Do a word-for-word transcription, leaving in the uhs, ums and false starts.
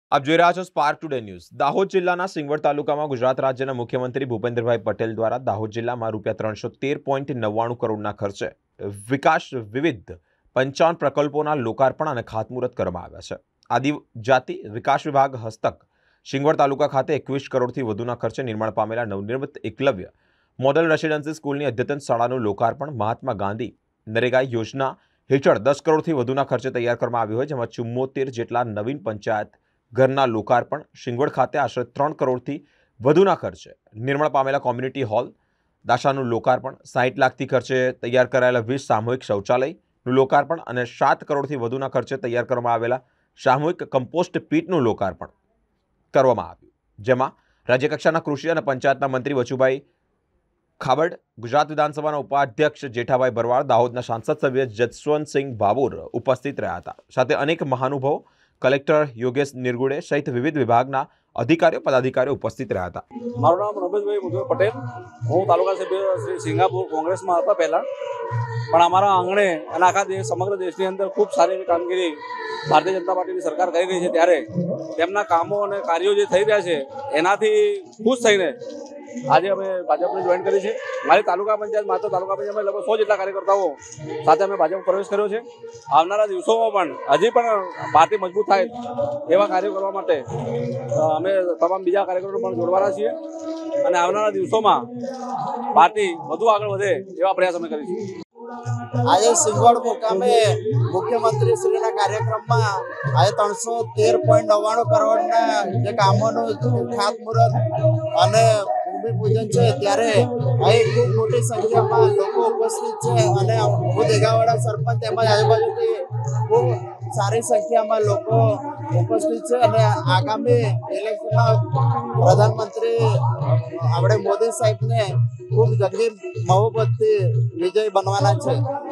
આપ જોઈ રહ્યા છો સ્પાર્ક ટુડે ન્યૂઝ। દાહોદ જિલ્લાના સિંગવડ તાલુકામાં ગુજરાત રાજ્યના મુખ્યમંત્રી ભૂપેન્દ્રભાઈ પટેલ દ્વારા દાહોદ જિલ્લામાં રૂપિયા ત્રણસો તેર પોઈન્ટ નવ્વાણું કરોડના ખર્ચે વિકાસ વિવિધ પંચાવન પ્રકલ્પોના લોકાર્પણ અને ખાતમુહૂર્ત કરવામાં આવ્યા છે। આદિજાતિ વિકાસ વિભાગ હસ્તક સિંગવડ તાલુકા ખાતે એકવીસ કરોડથી વધુના ખર્ચે નિર્માણ પામેલા નવનિર્મિત એકલવ્ય મોડલ રેસિડેન્સી સ્કૂલની અદ્યતન શાળાનું લોકાર્પણ મહાત્મા ગાંધી નરેગા યોજના હેઠળ દસ કરોડથી વધુના ખર્ચે તૈયાર કરવામાં આવ્યું હોય, જેમાં ચુમ્મોતેર જેટલા નવીન પંચાયત ઘરના લોકાર્પણ, સિંગવડ ખાતે આશરે ત્રણ કરોડથી વધુના ખર્ચે નિર્માણ પામેલા કોમ્યુનિટી હોલ દાશાનું લોકાર્પણ, સાઠ લાખથી ખર્ચે તૈયાર કરાયેલા વીસ સામૂહિક શૌચાલયનું લોકાર્પણ અને સાત કરોડથી વધુના ખર્ચે તૈયાર કરવામાં આવેલા સામૂહિક કમ્પોસ્ટ પીટનું લોકાર્પણ કરવામાં આવ્યું, જેમાં રાજ્યકક્ષાના કૃષિ અને પંચાયતના મંત્રી વચુભાઈ ખાબડ, ગુજરાત વિધાનસભાના ઉપાધ્યક્ષ જેઠાભાઈ ભરવાડ, દાહોદના સાંસદ સભ્ય જસવંતસિંહ ભાભોર ઉપસ્થિત રહ્યા હતા। સાથે અનેક મહાનુભાવો, કલેક્ટર યોગેશ નિરગુડે સહિત વિવિધ વિભાગના અધિકારીઓ પદાધિકારીઓ ઉપસ્થિત રહ્યા હતા। મારું નામ રમેશભાઈ મુજબ પટેલ, હું તાલુકા સભ્ય શ્રી સિંગાપુર કોંગ્રેસમાં હતા પહેલા, પણ અમારા આંગણે અને આખા દેશ સમગ્ર દેશની અંદર ખૂબ સારી એવી કામગીરી ભારતીય જનતા પાર્ટીની સરકાર કરી રહી છે, ત્યારે તેમના કામો અને કાર્યો જે થઈ રહ્યા છે એનાથી ખુશ થઈને આજે અમે ભાજપને જોઈન કરી છે। મારી તાલુકા પંચાયત માત્ર તાલુકા પંચાયતમાં લગભગ સો જેટલા કાર્યકર્તાઓ સાથે અમે ભાજપ પ્રવેશ કર્યો છે। આવનારા દિવસોમાં પણ હજી પણ પાર્ટી મજબૂત થાય એવા કાર્યો કરવા માટે અમે તમામ બીજા કાર્યકરો પણ જોડવાના છીએ અને આવનારા દિવસોમાં પાર્ટી વધુ આગળ વધે એવા પ્રયાસ અમે કરીશું। આજે સિંગવડ મુકામે મુખ્યમંત્રી શ્રીના કાર્યક્રમમાં આજે ત્રણસો તેર પોઈન્ટ નવ્વાણું કરોડના જે કામોનું ખાતમુહૂર્ત અને ભૂમિપૂજન છે, ત્યારે અહીં ખૂબ મોટી સંખ્યામાં લોકો ઉપસ્થિત છે અને હું દેગાવાડા સરપંચ તેમજ આજુબાજુથી ખૂબ સારી સંખ્યામાં લોકો ઉપસ્થિત છે અને આગામી ઇલેક્શનમાં પ્રધાનમંત્રી આપણે મોદી સાહેબને ખૂબ જંગી બહુમતથી વિજય બનવાના છે।